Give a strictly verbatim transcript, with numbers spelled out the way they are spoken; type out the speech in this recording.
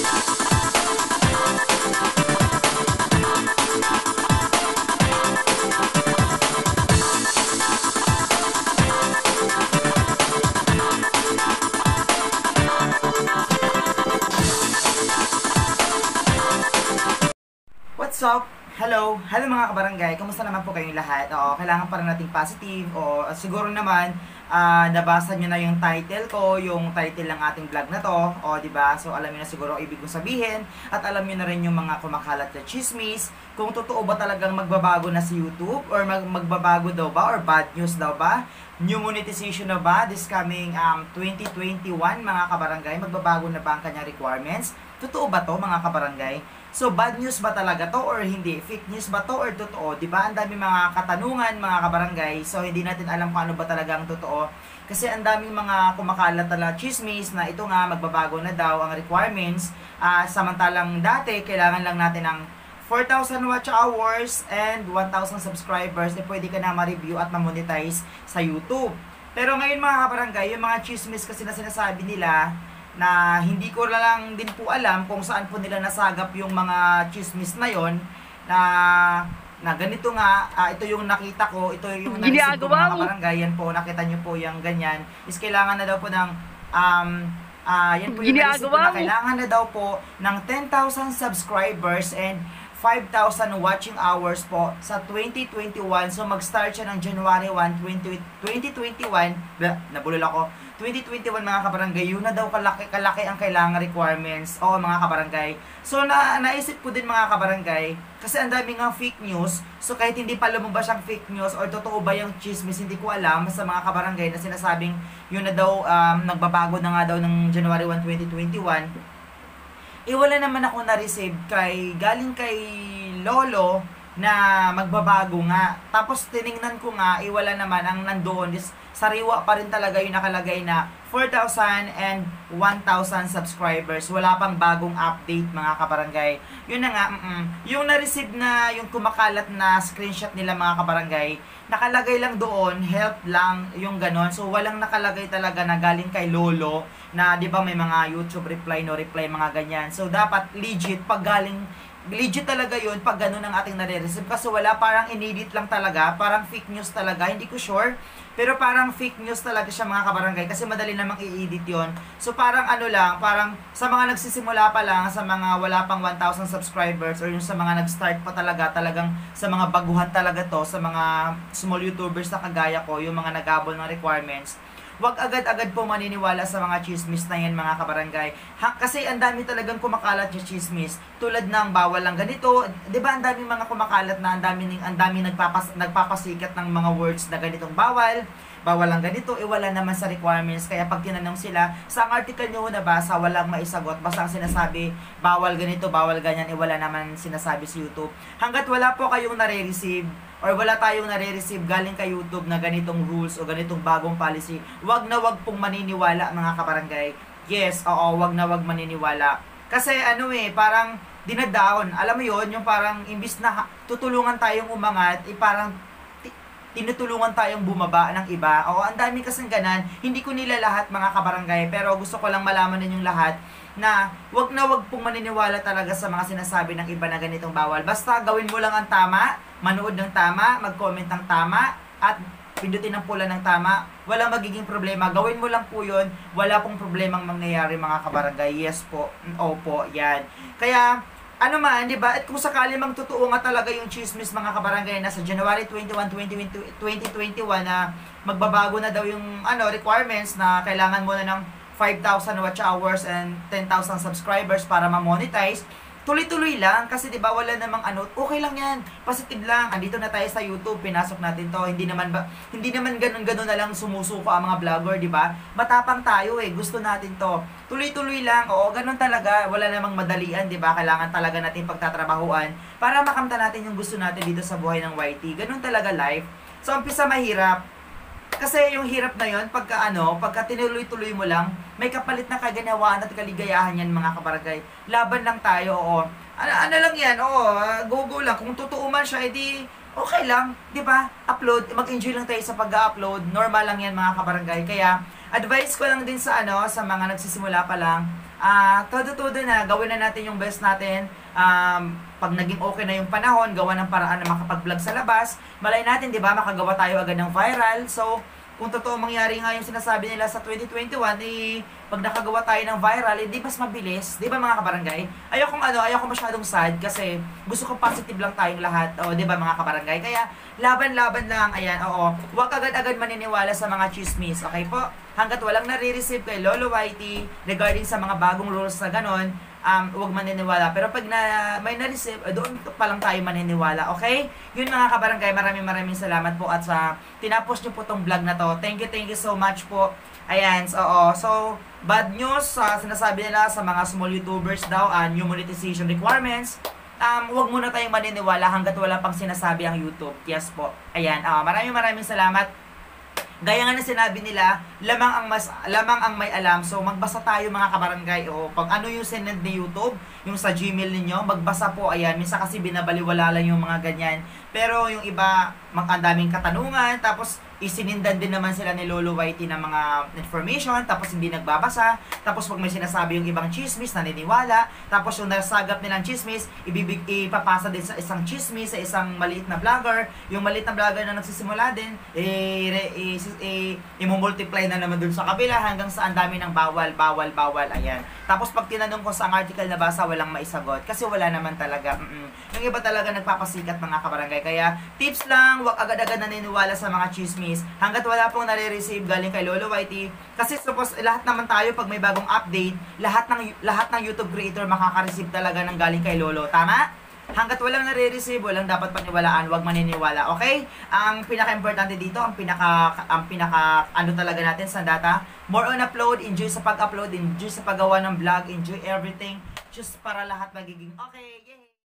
What's up? Hello! Hello mga kabarangay! Kamusta naman po kayong lahat? Oo, kailangan pa rin nating positive o uh, siguro naman uh, nabasa nyo na yung title ko, yung title ng ating vlog na to, o diba? So alam nyo na siguro ang ibig kong sabihin at alam nyo na rin yung mga kumakalat na chismis, kung totoo ba talagang magbabago na si YouTube or mag magbabago daw ba or bad news daw ba? New monetization na ba this coming um, twenty twenty-one mga kabarangay? Magbabago na ba ang kanyang requirements? Totoo ba to mga kabarangay? So, bad news ba talaga to or hindi? Fake news ba to or totoo? Diba? Ang dami mga katanungan, mga kabarangay. So, hindi natin alam kung ano ba talaga ang totoo. Kasi ang daming mga kumakalat na chismis na ito nga, magbabago na daw ang requirements. Uh, samantalang dati, kailangan lang natin ng four thousand watch hours and one thousand subscribers. Eh, pwede ka na ma-review at ma-monetize sa YouTube. Pero ngayon mga kabarangay, yung mga chismis kasi na sinasabi nila, na hindi ko lang din po alam kung saan po nila nasagap yung mga chismis na yon na na ganito nga, uh, ito yung nakita ko, ito yung narisip ko mga kabarangay, yan po, nakita nyo po yung ganyan, is kailangan na daw po ng um, uh, yan po yung narisip ko na kailangan na daw po ng ten thousand subscribers and five thousand watching hours po sa twenty twenty-one. So mag-start siya ng January first, twenty twenty-one. Nabulol ako. twenty twenty-one mga kabarangay, yun na daw kalaki, kalaki ang kailangan requirements. Oo mga kabarangay. So na, naisip ko din mga kabarangay, kasi ang dami nga fake news. So kahit hindi pa lumabas siyang fake news or totoo ba yung chismis, hindi ko alam sa mga kabarangay na sinasabing yun na daw, um, nagbabago na nga daw ng January first, twenty twenty-one. Eh wala naman ako na-receive kay, galing kay Lolo na magbabago nga. Tapos tiningnan ko nga, eh wala naman, ang nandoon is sariwa pa rin talaga yung nakalagay na four thousand and one thousand subscribers. Wala pang bagong update mga kabarangay. Yun na nga, mm -mm. Yung na-receive na, yung kumakalat na screenshot nila mga kabarangay, nakalagay lang doon, help lang, yung ganon. So walang nakalagay talaga na galing kay Lolo, na di ba may mga YouTube reply, no reply, mga ganyan. So dapat legit, pag galing, legit talaga yun pag ganun ang ating nare-receive. Kasi wala, parang inedit lang talaga, parang fake news talaga, hindi ko sure. Pero parang fake news talaga siya mga kabarangay kasi madali namang i-edit yon. So parang ano lang, parang sa mga nagsisimula pa lang, sa mga wala pang one thousand subscribers or yung sa mga nag-start pa talaga, talagang sa mga baguhan talaga to, sa mga small YouTubers na kagaya ko, yung mga nagabol ng requirements, wag agad-agad po maniniwala sa mga chismis na yan mga kabarangay. Ha, kasi ang dami talagang kumakalat yung chismis. Tulad ng bawal lang ganito. 'Di ba ang daming mga kumakalat na ang dami ning ang dami nagpapas nagpapasikat ng mga words na ganitong bawal. Bawal lang ganito, eh wala naman sa requirements. Kaya pag tinanong sila, sa article nyo nabasa, walang maisagot. Basta ang sinasabi, bawal ganito, bawal ganyan, eh wala naman sinasabi sa YouTube. Hanggat wala po kayong nare-receive, or wala tayong nare-receive galing kay YouTube na ganitong rules o ganitong bagong policy, wag na wag pong maniniwala mga kabarangay. Yes, oo, wag na wag maniniwala. Kasi ano eh, parang dinadaon. Alam mo yon, yung parang imbis na tutulungan tayong umangat, eh parang tinutulungan tayong bumaba ng iba. Oo, ang dami kasing ganan. Hindi ko nila lahat mga kabarangay, pero gusto ko lang malaman ninyong lahat na wag na wag pong maniniwala talaga sa mga sinasabi ng iba na ganitong bawal. Basta gawin mo lang ang tama, manood ng tama, mag-comment ng tama, at pindutin ang pula ng tama. Walang magiging problema. Gawin mo lang po yun. Wala pong problemang mangyayari mga kabarangay. Yes po. Opo, yan. Kaya, ano man, di ba? At kung sakali mang totoo nga talaga yung chismis mga kabarangay na sa January twenty-first, twenty twenty-one na magbabago na daw yung ano requirements na kailangan mo na ng five thousand watch hours and ten thousand subscribers para ma-monetize, tuloy-tuloy lang kasi 'di ba wala namang ano, okay lang 'yan. Positive lang. Andito na tayo sa YouTube, pinasok natin 'to. Hindi naman ba hindi naman ganun-ganun na lang sumusuko ang mga vlogger, 'di ba? Matapang tayo eh, gusto natin 'to. Tuloy-tuloy lang. Oo, ganun talaga. Wala namang madalian, 'di ba? Kailangan talaga natin pagtatrabahuan para makamta natin yung gusto natin dito sa buhay ng Y T. Ganun talaga life. So umpisa mahirap. Kasi yung hirap na yon pagka ano, pagka tinuloy-tuloy mo lang, may kapalit na kaganawaan at kaligayahan yan mga kabarangay. Laban lang tayo, oo. Ano, ano lang yan, oo, go-go lang. Kung totoo man siya, edi okay lang, di ba? Upload, mag-enjoy lang tayo sa pag-upload. Normal lang yan mga kabarangay. Kaya, advice ko lang din sa ano, sa mga nagsisimula pa lang, ah, todo-todo na, gawin na natin yung best natin. Um, pag naging okay na yung panahon, gawa ng paraan na makapag-vlog sa labas, malay natin, di ba, makagawa tayo agad ng viral. So, kung totoo mangyari nga yung sinasabi nila sa twenty twenty-one, eh, pag nakagawa tayo ng viral, eh, di mas mabilis. Di ba mga kabarangay? Ayokong ano, ayokong masyadong sad kasi gusto ko positive lang tayong lahat. O, di ba mga kabarangay? Kaya, laban-laban lang. Ayan, oo. Huwag agad-agad maniniwala sa mga chismis. Okay po? Hanggat walang nare-receive kay Lolo Whitey regarding sa mga bagong rules na ganon, um, huwag maniniwala. Pero pag na, may na-receive, eh, doon pa lang tayo maniniwala. Okay? Yun mga kabarangay, maraming maraming salamat po at sa tinapos nyo po tong vlog na to. Thank you, thank you so much po. Ayan, so, oo. So, bad news, uh, sinasabi nila sa mga small YouTubers daw, uh, new monetization requirements. Um, huwag muna tayong maniniwala hanggat wala pang sinasabi ang YouTube. Yes po. Ayan, uh, maraming maraming salamat. Gaya nga na sinabi nila, lamang ang mas lamang ang may alam. So magbasa tayo mga kabarangay. O pag ano yung sinend ni YouTube, yung sa Gmail ninyo, magbasa po. Ayan, minsan kasi binabaliwala lang yung mga ganyan. Pero yung iba, ang daming katanungan, tapos isinindan din naman sila ni Lolo Whitey ng mga information, tapos hindi nagbabasa, tapos pag may sinasabi yung ibang chismis, naniniwala, tapos yung nasagap nilang chismis, ibibig, ipapasa din sa isang chismis, sa isang maliit na vlogger, yung maliit na vlogger na nagsisimula din, eh, eh, eh, imumultiply na naman dun sa kabila hanggang sa ang dami ng bawal, bawal, bawal, ayan. Tapos pag tinanong ko sa ang article na basa, walang maisagot, kasi wala naman talaga, mm-mm. Yung iba talaga nagpapasikat mga kabarangay, kaya tips lang, wag agad-agad naniniwala sa mga chismis, hanggat wala pong nare-receive galing kay Lolo Whitey. Kasi suppose lahat naman tayo pag may bagong update, lahat ng lahat ng YouTube creator makaka-receive talaga ng galing kay Lolo. Tama? Hanggat walang nare-receive, walang dapat paniwalaan, wag maniniwala. Okay? Ang pinaka-importante dito, ang pinaka ang pinaka ano talaga natin sa data, more on upload, enjoy sa pag-upload, enjoy sa paggawa ng vlog, enjoy everything just para lahat magiging okay. Yay!